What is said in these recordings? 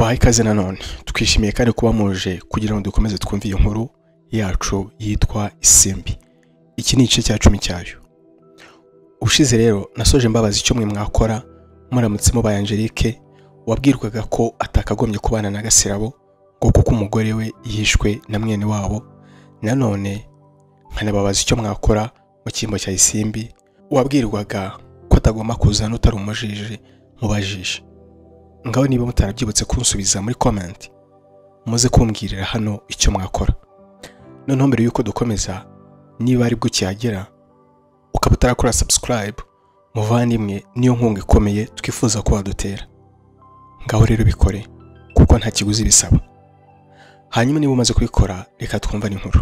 tubahaye ikaze nanone twishimiye kandi kuba muje kugira ngo dukomeze twumve iyo nkuru yacu yitwa Isimbi. Iki ni igice cya 10 cyayo. Ushize rero nasoje mbabaza icyo mwe mwakora muramutse mubaye Angelique wabwirwaga ko atakagombye kubana na Gasirabo ngo kuko umugore we yishwe na mwene wabo. Nanone nkanababaza icyo mwakora mu cyimbo cya Isimbi wabwirwaga ko atagomba kuzana utari umujiji mubajije. Ngaho niba mutarabyibutse kunsubiza muri comment muze kumbwirira hano icyo mwakora. Noneho mbere yuko dukomeza, niba ari bwo cyagera ukaba utarakora subscribe, muvandimwe niyo nkunga ikomeye twifuza ko wadutera. Ngaho rero bikore kuko nta kiguzi bisaba. Hanyuma niba umaze kubikora reka twumva n'inkuru.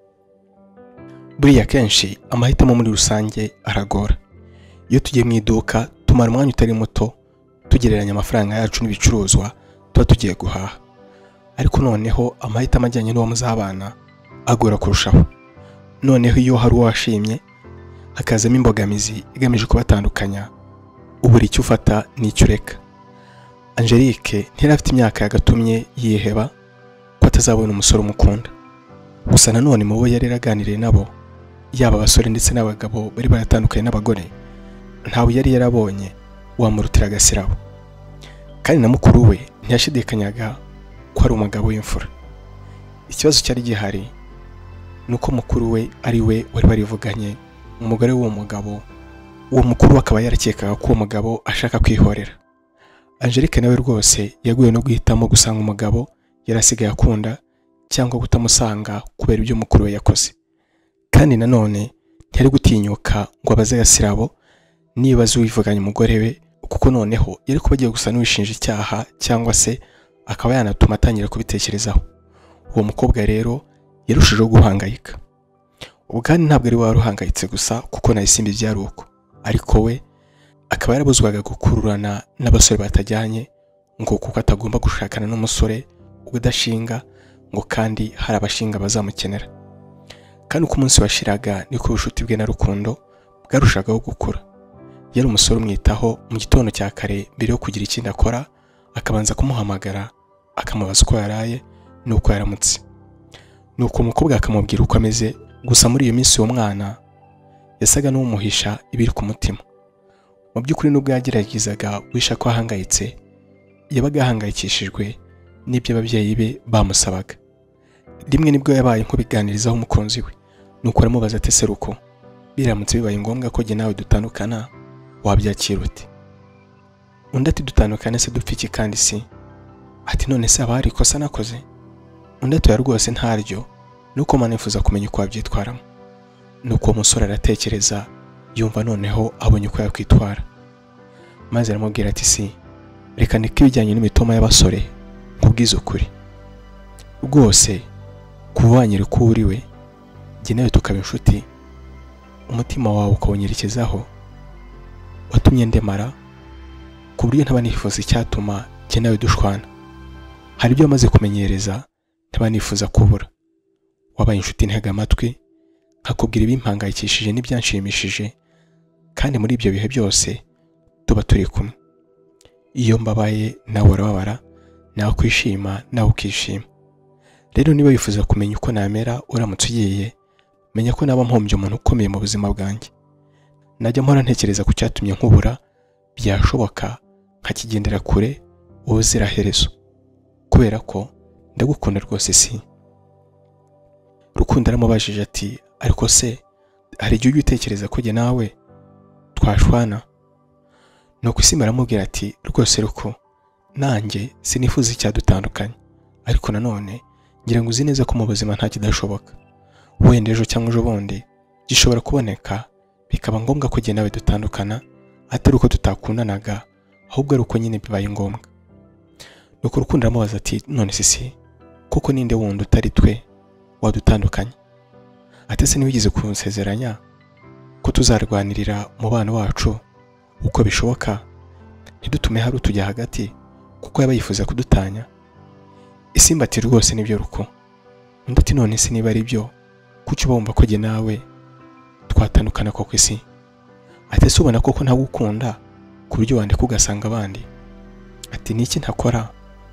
Buriya kenshi amahitamo muri rusange aragora. Iyo tugiye mu iduka tumara umwanya utari muto tugereranya amafaranga yacu n'ibicuruzwa tuba tugiye guhaha. Ariko noneho amahitamo ajyanye n'uwo muzabana agora kurushaho. Noneho iyo hari uwashimye hakazamo imbogamizi igamije kubatandukanya, ubura icyo ufata n'icyo ureka. Angelique ntirafite imyaka yagatumye yiheba ko atazabona umusore umukunda. Gusa nanone mu bo yari yaraganiriye nabo, yaba abasore ndetse n'abagabo bari baratandukanye n'abagore, ntawe yari yarabonye wamurutira Gasirabo. Kandi na mukuru we ntiyashidikanyaga ko ari umugabo w'imfura. Ikibazo cyari gihari nuko mukuru we ari we wari barivuganye umugore w'uwo mugabo. Uwo mukuru akaba yarakekaga ko uwo mugabo ashaka kwihorera. Angelique nawe rwose yaguye no guhitamo gusanga umugabo yarasigaye akunda cyangwa kutamusanga kubera ibyo mukuru we yakoze. Kandi nanone ntiyari gutinyuka ngo abaze Gasirabo niba azwivuganye umugore we, kuko noneho yari kuba agiye gusa n'uwishinja icyaha cyangwa se akaba yanatuma atangira kubitekerezaho. Uwo mukobwa rero yarushijeho guhangayika. Ubu kandi ntabwo ari waruhangayitse gusa kuko na Isimbi byari uko, ariko we akaba yarabuzwaga gukururana n'abasore batajyanye ngo kuko atagomba gushakana n'umusore udashinga ngo kandi hari abashinga bazamukenera. Kandi uko umunsi washiraga niko ubushuti bwe na Rukundo bwarushagaho gukura. Yari umusore umwitaho mu gitondo cya kare mbere yo kugira ikindi akora, akabanza kumuhamagara akamubaza uko yaraye n'uko yaramutse. Nuko umukobwa akamubwira uko ameze, gusa muri iyo minsi uwo mwana yasaga n'umuhisha ibiri ku mutima. Mu by'ukuri nubwo yageragezaga wisha ko ahangayitse, yabaga ahangayikishijwe n'ibyo ababyeyi be bamusabaga. Rimwe nibwo yabaye nk'ubiganirizaho umukunzi we, nuko aramubaza ati seruko biramutse bibaye ngombwa ko jye nawe dutandukana wabyakira ute? Undi ati dutandukane se dupfa iki kandi si? Ati none se abari ikosa nakoze? Undi ati rwose ntaryo, nuko manifuza kumenya uko wabyitwaramo. Nuko umusore aratekereza yumva noneho abonye uko yakwitwara, maze aramubwira ati si reka niko ibijyanye n'imitoma y'abasore nkubwiza ukuri rwose kubanyira uko uri we jye nawe tukaba inshuti, umutima wawe ukawunyerekezaho, watumye ndemara ku buryo ntaba nifuza icyatuma jye nawe dushwana. Hari ibyo amaze kumenyereza ntaba nifuza kubura. Wabaye inshuti ntega amatwi nkakubwira ibimpangayikishije n'ibyanshimishije, kandi muri ibyo bihe byose tuba turi kumwe. Iyo mbabaye nawe urababara, nawe kwishima nawe ukishima. Rero niba wifuza kumenya uko namera uramutse ugiye, menya ko naba mpombye umuntu ukomeye mu buzima bwanjye. Najya mpora ntekereza ku cyatumye nkubura, byashoboka nkakigendera kure ubuziraherezo, kubera ko ndagukunda rwose si. Rukundo aramubajije ati ariko se hari igihe ujya utekereza ko jye nawe twashwana? Nuko Isimbi aramubwira ati rwose ruko nanjye sinifuza icyadutandukanye, ariko nanone ngira ngo uzi neza ko mu buzima nta kidashoboka. Wenda ejo cyangwa ejo bundi gishobora kuboneka bikaba ngombwa ko jye nawe dutandukana, atari uko tutakundanaga ahubwo ari uko nyine bibaye ngombwa. Nuko Rukundo aramubaza ati none si kuko ninde wundi utari twe wadutandukanye? Ati se niwigeze kunsezeranya ko tuzarwanirira umubano wacu uko bishoboka, ntidutume hari utujya hagati kuko yaba yifuza kudutanya? Isimbi ati rwose nibyo ruko. Undi ati none se niba ari byo kuki bumva ko jye nawe twatandukana koko isi? Ati se ubona koko ntagukunda ku buryo wandika ugasanga abandi? Ati niki ntakora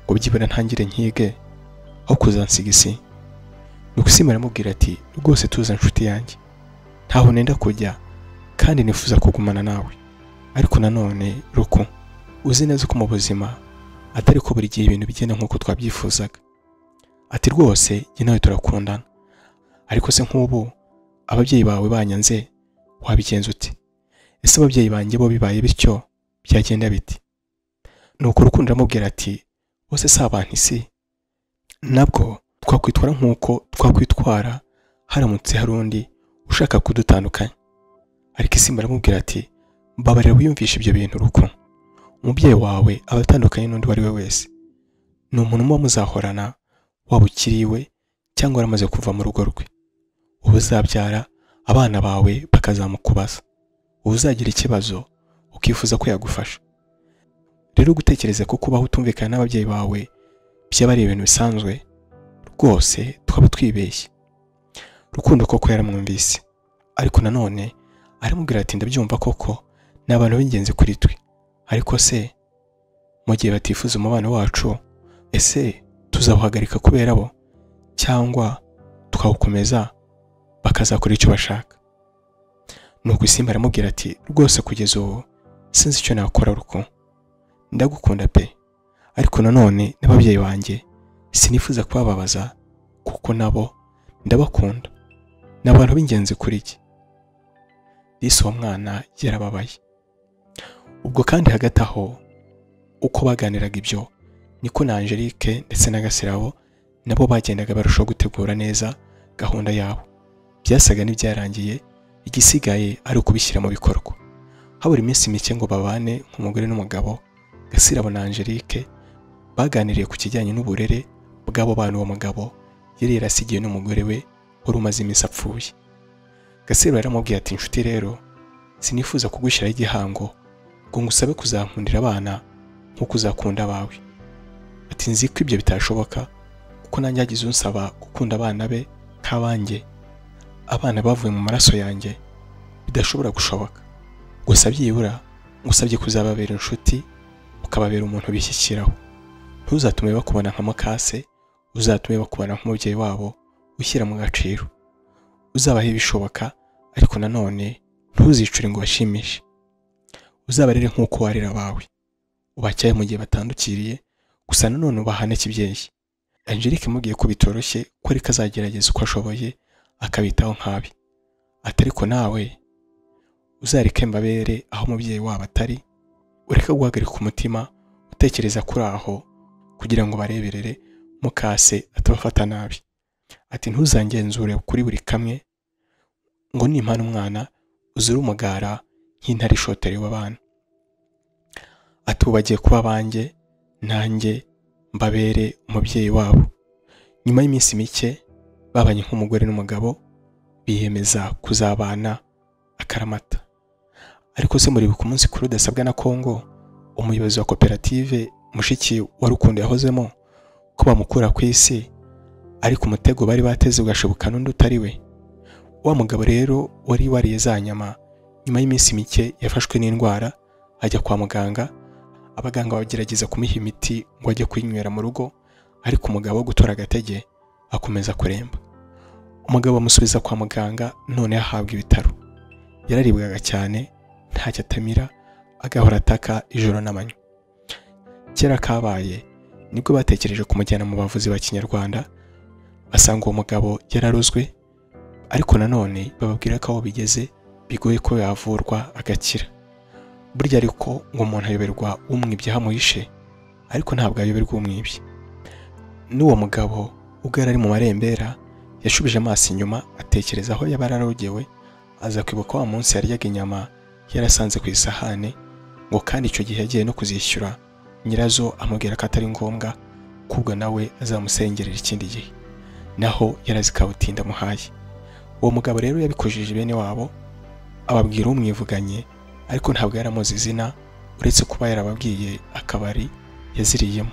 ngo byibura ntangire nkige aho kuzansiga isi. Nuko Simba aramubwira ati rwose tuza nshuti yanjye, ntaho nenda kujya kandi nifuza kugumana nawe, ariko nanone Ruku uzi neza ko mu buzima atari ko buri gihe ibintu bigenda nk'uko twabyifuzaga. Ati rwose jye nawe turakundana, ariko se nk'ubu ababyeyi bawe banyanze wabigenza uti? Ese ababyeyi banjye bo bibaye bityo byagenda biti? Nuko Rukundo aramubwira ati bose si abantu isi, nabwo twakwitwara nk'uko twakwitwara haramutse hari undi ushaka kudutandukanya. Ariko Simba aramubwira ati mbabarira wiyumvisha ibyo bintu Ruku, umubyeyi wawe aba atandukanye n'undi wari we wese, ni umuntu muba muzahorana waba ukiriwe cyangwa waramaze kuva mu rugo rwe. Ubu uzabyara abana bawe bakazamukubaza, ubu uzagira ikibazo ukifuza ko yagufasha. Rero gutekereza ko kubaho utumvikana n'ababyeyi bawe byaba ari ibintu bisanzwe, rwose twaba twibeshye. Rukundo koko yaramwumvise, ariko nanone aramubwira ati ndabyumva koko ni abantu b'ingenzi kuri twe, ariko se mu gihe batifuza umubano wacu, ese tuzawuhagarika kubera bo cyangwa tukawukomeza bakazakora icyo bashaka? Nuko Simba aramubwira ati rwose kugeza ubu sinzi icyo nakora Ruku, ndagukunda pe, ariko nanone n'ababyeyi banjye sinifuza kubababaza kuko nabo ndabakunda, ni abantu b'ingenzi kuri jye. Uwo mwana yarababaye. Ubwo kandi hagati aho uko baganiraga ibyo niko na Angelique ndetse na Gasirabo nabo bagendaga barushaho gutegura neza gahunda yabo. Byasaga n'ibyarangiye, igisigaye ari ukubishyira mu bikorwa. Habura iminsi mike ngo babane nk'umugore n'umugabo, Gasirabo na Angelique baganiriye ku kijyanye n'uburere bw'abo bana uwo mugabo yari yarasigiye n'umugore we wari umaze iminsi apfuye. Gasirabo yaramubwiye ati inshuti rero sinifuza kugushyiraho igihango ngo ngusabe kuzankundira abana nk'uko uzakunda abawe. Ati nzi ko ibyo bitashoboka kuko nanjye yagize unsaba gukunda abana be nk'abanjye, abana bavuye mu maraso yanjye, bidashobora gushoboka. Gusa byibura ngusabye kuzababera inshuti ukababera umuntu bishyikiraho. Ntuzatume bakubona nka mukase, uzatume bakubona nk'umubyeyi wabo ushyira mu gaciro. Uzabahe ibishoboka, ariko nanone ntuzicure ngo bashimishe. Uzabarere nk'uko warera abawe, ubacyaye mu gihe batandukiriye, gusa nanone ubahane kibyeyi. Angelique amubwiye ko bitoroshye ko ariko azagerageza uko ashoboye akabitaho nkabi. Atariko nawe uzareke mbabere aho umubyeyi wabo atari, ureke guhagarika umutima utekereza kuri aho kugira ngo bareberere mukase atabafata nabi. Ati ntuzangenzure kuri buri kamwe ngo nimpana umwana uzure umugara nk'intare ishoterewe abana. Ati bagiye kuba banjye nanjye mbabere umubyeyi wabo. Nyuma y'iminsi mike babanye nk'umugore n'umugabo, biyemeza kuzabana akaramata. Ariko se muri ku munsi kuri udasabwa na Kongo, umuyobozi wa koperative mushiki wa Rukundo yahozemo ko bamukura ku isi, ariko umutego bari bateze ugashoboka n'undi utari we. Wa mugabo rero wari wariye za nyama, nyuma y'iminsi mike yafashwe n'indwara ajya kwa muganga. Abaganga bagerageza kumuha imiti ngo ajye kwinywera mu rugo, ariko umugabo wo gutora agatege akomeza kuremba. Umugabo amusubiza kwa muganga, none yahabwa ibitaro. Yararibwaga cyane, ntacyo atamira, agahora ataka ijoro n'amanywa. Kera kabaye nibwo batekereje kumujyana mu bavuzi ba Kinyarwanda, basanga uwo mugabo yararozwe, ariko nanone bababwira ko aho bigeze bigoye ko yavurwa agakira. Burya ariko ngo umuntu ayoberwa umwibye hamuhishe, ariko ntabwo ayoberwa umwibye. N'uwo mugabo ubwo yari ari mu marembera yashubije amaso inyuma atekereza aho yaba yararogewe, aza kwibuka wa munsi yaryaga inyama yarasanze ku isahane, ngo kandi icyo gihe yagiye no kuzishyura nyirazo amubwira ko atari ngombwa, kubwo nawe azamusengerera ikindi gihe, naho yarazikabutinda muhaye. Uwo mugabo rero yabikujije bene wabo, ababwira umwivuganye, ariko ntabwo yaramuzi izina uretse kuba yarababwiye akabari yaziriyemo.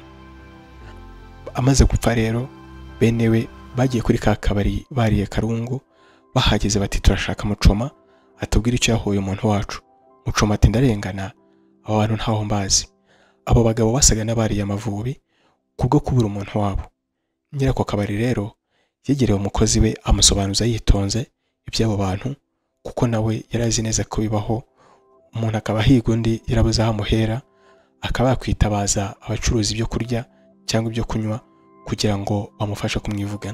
Amaze gupfa rero bene we bagiye kuri ka kabari bariye karungu, bahageze bati turashaka Mucoma atubwira icyo yahuye umuntu wacu. Mucoma ati ndarengana, abo bantu ntaho mbazi. Abo bagabo basaga n'abariye amavubi, kubwo kubura umuntu wabo. Nyirako kabari rero yegereye umukozi we amusobanuza yitonze iby'abo bantu, kuko nawe yari azi neza ko bibaho umuntu akaba higa undi yarabuze aho amuhera, akaba yakwitabaza abacuruza ibyo kurya cyangwa ibyo kunywa kugira ngo bamufashe kumwivugana.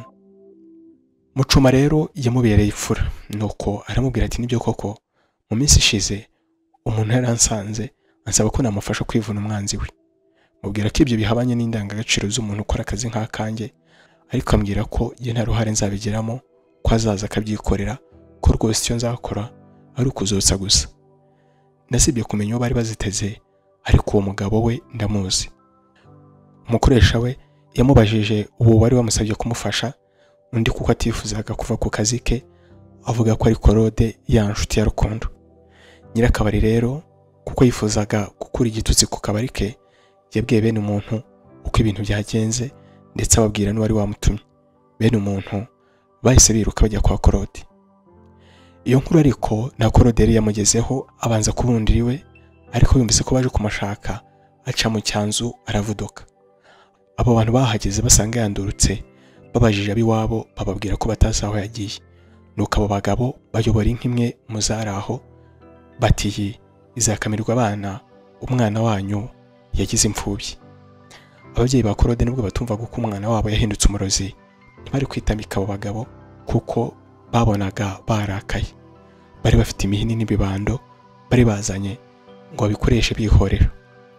Mucuma rero yamubereye ifura, nuko aramubwira ati nibyo koko mu minsi ishize umuntu yaransanze ansaba ko namufasha kwivuna umwanzi we. Mubwira ko ibyo bihabanye n'indangagaciro z'umuntu ukora akazi nk'akanjye, ariko ambwira ko ye nta ruhare nzabigiramo, ko azaza akabyikorera, ko rwose icyo nzakora ari ukuzotsa gusa. Nasibye kumenya uwo bari baziteze, ariko uwo mugabo we ndamuzi. Umukoresha we yamubajije uwo wari wamusabye kumufasha, undi kuko atifuzaga kuva ku kazi ke avuga ko ari Claude ya nshuti ya Rukundo. Nyirakabari rero kuko yifuzaga gukura igitutsi ku kabari ke, yabwiye bene umuntu uko ibintu byagenze ndetse ababwira n'uwari wamutumye. Bene umuntu bahise biruka bajya kwa Claude. Iyo nkuru ariko na Claude yari yamugezeho abanza kubundira iwe, ariko yumvise ko baje kumashaka aca mu cyanzu aravuduka. Abo bantu bahageze basanga yandurutse, babajije abiwabo bababwira ko batazi aho yagiye. Nuko abo bagabo bayobora inkimwe muzaraho bati izakamirwa abana, umwana wanyu yagize imfubyi. Ababyeyi ba Claude nibwo batumvaga ko umwana wabo yahindutse umurozi, ntibari kwitamika abo bagabo kuko babonaga barakaye. Bari bafite imihini n'ibibando bari bazanye ngo babikoreshe bihorera.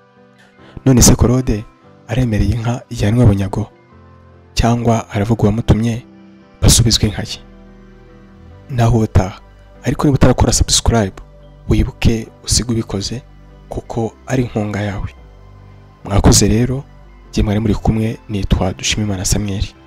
None se Claude aremereye inka ijyanwe bunyago, cyangwa aravuga uwamutumye basubizwe inka ye? Naho utaha, ariko niba utarakora subscribe wibuke usiga ubikoze kuko ari inkunga yawe. Mwakoze rero, jye mwari muri kumwe, nitwa Dushimimana Samuel.